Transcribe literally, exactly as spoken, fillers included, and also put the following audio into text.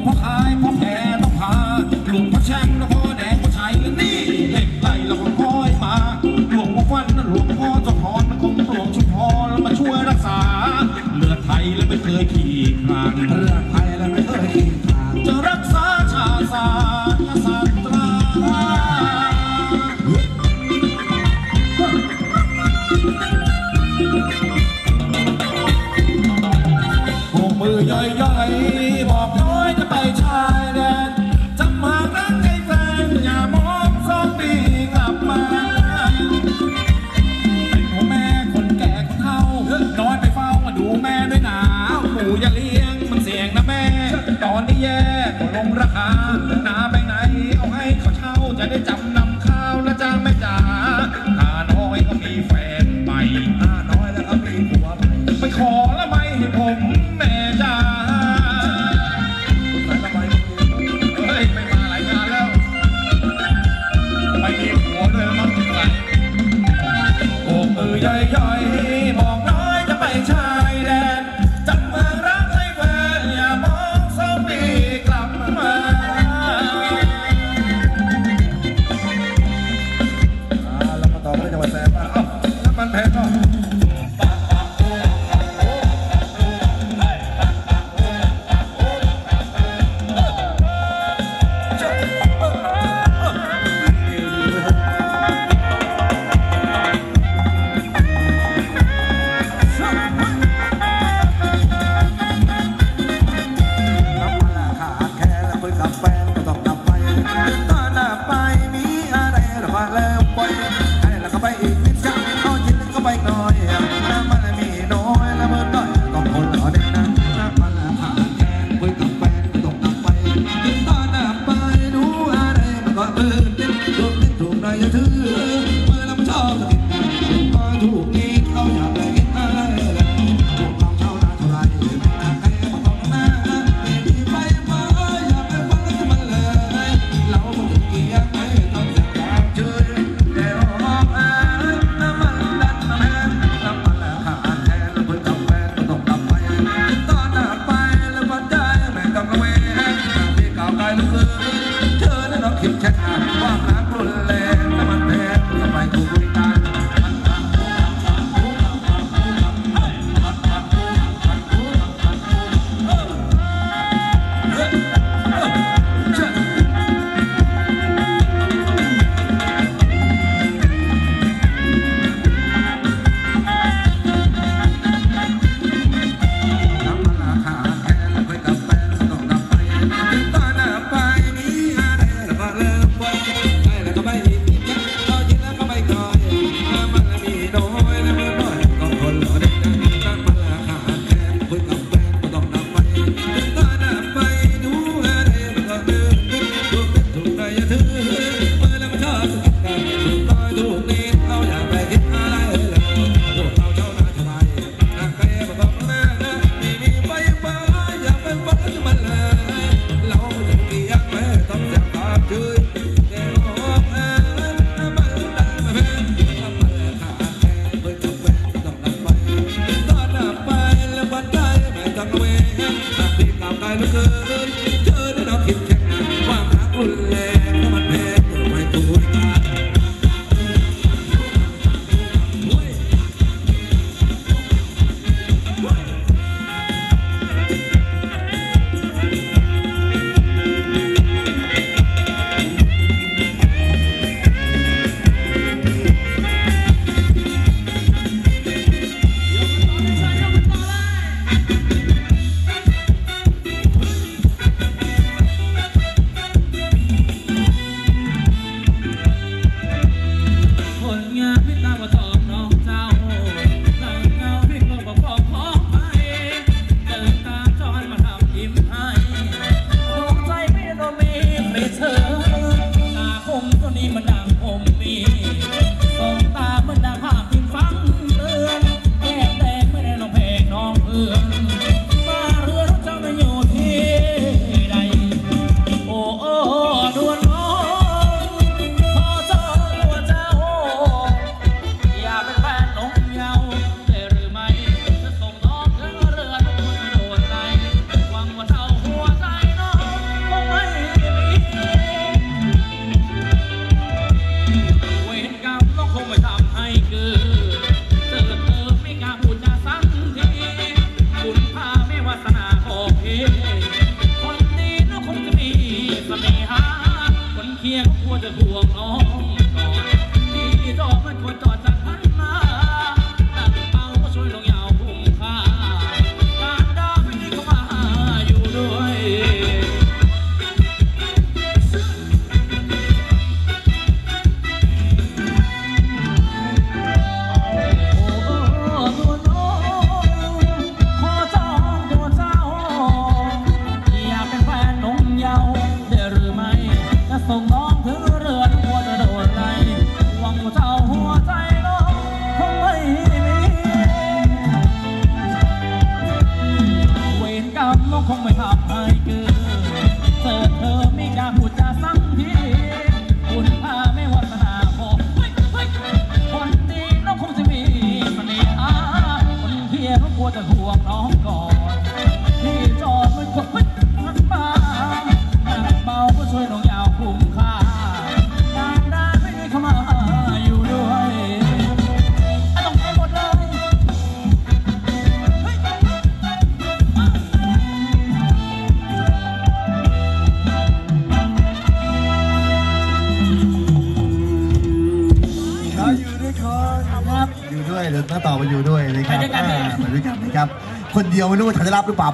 พ่อขายพ่อแพ้ต้องพาหลวงพ่อแช่งแล้วพ่อแดงพ่อชัยและนี่เด็กไล่แล้วก็พ่อยมาหลวงพ่อฟันหลวงพ่อเจ้าพรมันคงหลวงชุมพรแล้วมาช่วยรักษาเลือดไทยแล้วไม่เคยขี้คลานเลือดไทยแล้วไม่เคยขี้คลานจะรักษาชาติศาสตร์ศาสตราพวกมือใหญ่ๆบอกน้อยจะไปชายแดนจำมารักใจแฟนอย่ามองสองปีกลับมาเป็นพ่อแม่คนแก่คนเฒ่าน้อยไปเฝ้ามาดูแม่ด้วยหนาวปู่อย่าเลี้ยงมันเสี่ยงนะแม่ตอนนี้แย่ก็ลงราคานาไปไหนเอาให้เขาเช่าจะได้จำนำข้าวและจ้างแม่จ๋าถ้าน้อยก็มีแฟนใหม่ถ้าน้อยแล้วก็มีผัวใหม่ไปขอละไม่ให้ผมแม่จ๋าเฮ้ยไม่มาหลายงานแล้วไปมีผัวด้วยแล้วมั้งไงโอ้มือใหญ่ๆบอกน้อยจะไปชายแดนจำมารักใจแฟนอย่ามองสองปีกลับมาแล้วมาต่อไม่ได้จะมาแซมอ่ะอ้าวน้ำมันแพงก็ขับให้เกินเธอเธอไม่กล้าพูดจาสักทีคุณพาไม่วัฒนาพอคนดีน้องคงจะมีเสน่หาคนเพียรเขากลัวจะห่วงน้องก่อนที่จอดมันกดมันมันมาหนักเบาก็ช่วยน้องยาวคุ้มค่าตามได้ไม่ได้เข้ามาอยู่ด้วยต้องให้หมดเลยอยู่ด้วยคนอยู่ด้วยเดี๋ยวหน้าต่อมาอยู่ด้วยเลยครับไปด้วยกันเนี่ยไปด้วยกันนะครับคนเดียวไม่รู้ว่าจะได้รับหรือเปล่า